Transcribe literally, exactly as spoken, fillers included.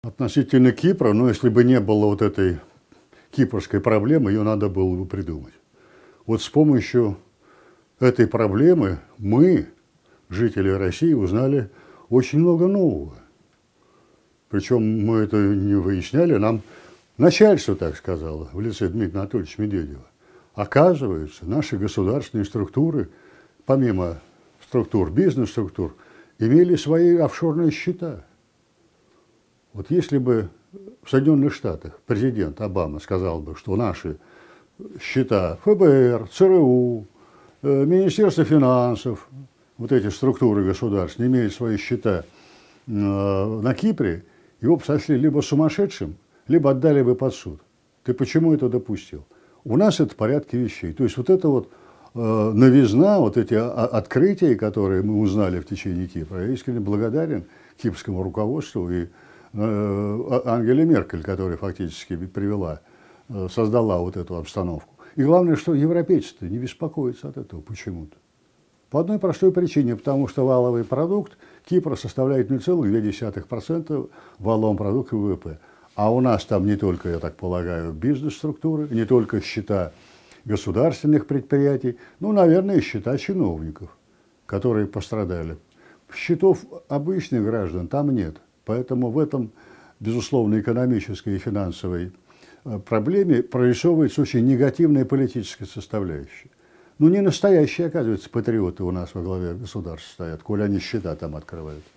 Относительно Кипра, ну, если бы не было вот этой кипрской проблемы, ее надо было бы придумать. Вот с помощью этой проблемы мы, жители России, узнали очень много нового. Причем мы это не выясняли, нам начальство так сказало, в лице Дмитрия Анатольевича Медведева. Оказывается, наши государственные структуры, помимо структур, бизнес-структур, имели свои офшорные счета. Вот если бы в Соединенных Штатах президент Обама сказал бы, что наши счета ФБР, ЦРУ, Министерство финансов, вот эти структуры государственные имеют свои счета на Кипре, его бы сочли либо сумасшедшим, либо отдали бы под суд. Ты почему это допустил? У нас это в порядке вещей. То есть вот это вот э, новизна, вот эти открытия, которые мы узнали в течение Кипра, я искренне благодарен кипрскому руководству и э, Ангеле Меркель, которая фактически привела, э, создала вот эту обстановку. И главное, что европейцы-то не беспокоятся от этого почему-то. По одной простой причине, потому что валовый продукт Кипра составляет ноль целых две десятых процента валового продукта ВВП. А у нас там не только, я так полагаю, бизнес-структуры, не только счета государственных предприятий, ну, наверное, и счета чиновников, которые пострадали. Счетов обычных граждан там нет. Поэтому в этом, безусловно, экономической и финансовой проблеме прорисовывается очень негативная политическая составляющая. Ну, не настоящие, оказывается, патриоты у нас во главе государства стоят, коли они счета там открывают.